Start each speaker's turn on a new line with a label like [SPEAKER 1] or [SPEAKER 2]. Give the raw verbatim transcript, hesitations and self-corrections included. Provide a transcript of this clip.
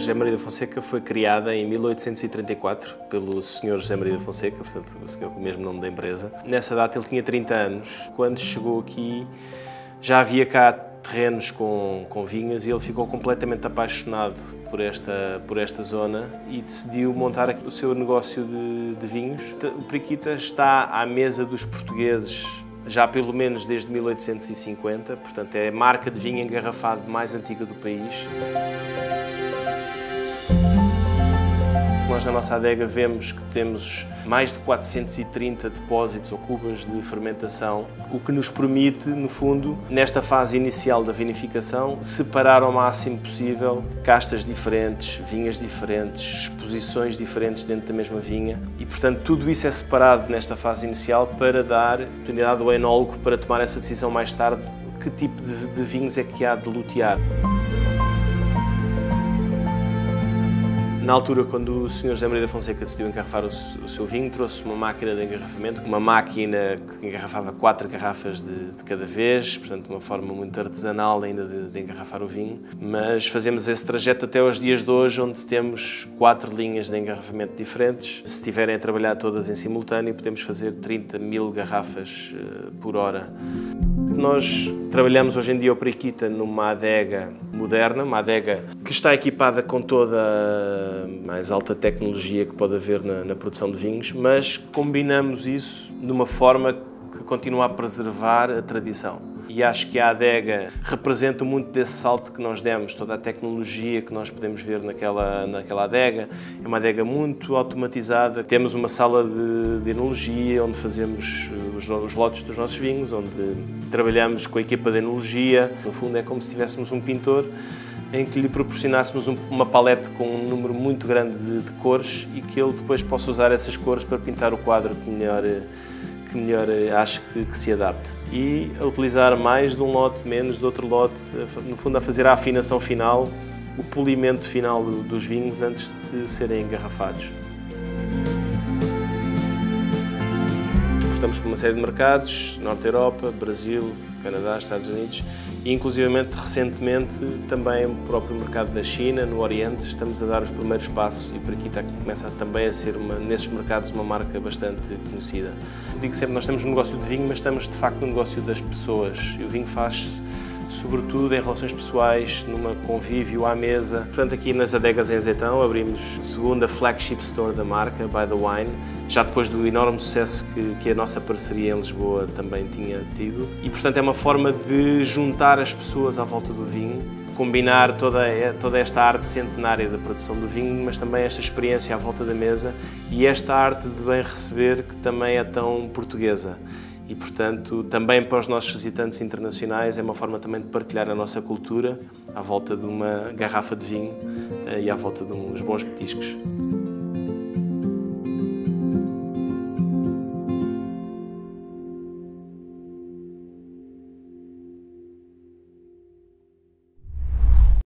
[SPEAKER 1] José Maria da Fonseca foi criada em mil oitocentos e trinta e quatro pelo senhor José Maria da Fonseca, portanto, o senhor com o mesmo nome da empresa. Nessa data ele tinha trinta anos. Quando chegou aqui, já havia cá terrenos com, com vinhas e ele ficou completamente apaixonado por esta, por esta zona e decidiu montar aqui o seu negócio de, de vinhos. O Periquita está à mesa dos portugueses já pelo menos desde mil oitocentos e cinquenta, portanto é a marca de vinho engarrafado mais antiga do país. Nós na nossa adega vemos que temos mais de quatrocentos e trinta depósitos ou cubas de fermentação, o que nos permite, no fundo, nesta fase inicial da vinificação, separar ao máximo possível castas diferentes, vinhas diferentes, exposições diferentes dentro da mesma vinha e, portanto, tudo isso é separado nesta fase inicial para dar oportunidade ao enólogo para tomar essa decisão mais tarde, que tipo de, de vinhos é que há de lutear. Na altura, quando o senhor José Maria da Fonseca decidiu engarrafar o seu vinho, trouxe uma máquina de engarrafamento, uma máquina que engarrafava quatro garrafas de, de cada vez, portanto uma forma muito artesanal ainda de, de engarrafar o vinho, mas fazemos esse trajeto até aos dias de hoje, onde temos quatro linhas de engarrafamento diferentes. Se estiverem a trabalhar todas em simultâneo, podemos fazer trinta mil garrafas uh, por hora. Nós trabalhamos hoje em dia o Periquita numa adega moderna, uma adega que está equipada com toda a mais alta tecnologia que pode haver na, na produção de vinhos, mas combinamos isso de uma forma que continua a preservar a tradição. E acho que a adega representa muito desse salto que nós demos, toda a tecnologia que nós podemos ver naquela, naquela adega. É uma adega muito automatizada. Temos uma sala de, de enologia, onde fazemos os, os lotes dos nossos vinhos, onde trabalhamos com a equipa de enologia. No fundo é como se tivéssemos um pintor em que lhe proporcionássemos um, uma palete com um número muito grande de, de cores e que ele depois possa usar essas cores para pintar o quadro que melhor, que melhor acho que, que se adapte. E a utilizar mais de um lote, menos de outro lote, no fundo a fazer a afinação final, o polimento final dos vinhos antes de serem engarrafados. Exportamos para uma série de mercados, Norte da Europa, Brasil, Canadá, Estados Unidos e inclusivamente recentemente também o próprio mercado da China, no Oriente, estamos a dar os primeiros passos e o Periquita começa também a ser uma, nesses mercados uma marca bastante conhecida. Digo sempre, nós temos um negócio de vinho, mas estamos de facto no negócio das pessoas e o vinho faz-se sobretudo em relações pessoais, numa convívio à mesa. Portanto, aqui nas adegas em Azeitão abrimos a segunda flagship store da marca, By the Wine, já depois do enorme sucesso que, que a nossa parceria em Lisboa também tinha tido. E, portanto, é uma forma de juntar as pessoas à volta do vinho, combinar toda, toda esta arte centenária da produção do vinho, mas também esta experiência à volta da mesa e esta arte de bem receber que também é tão portuguesa. E, portanto, também para os nossos visitantes internacionais é uma forma também de partilhar a nossa cultura à volta de uma garrafa de vinho e à volta de uns bons petiscos.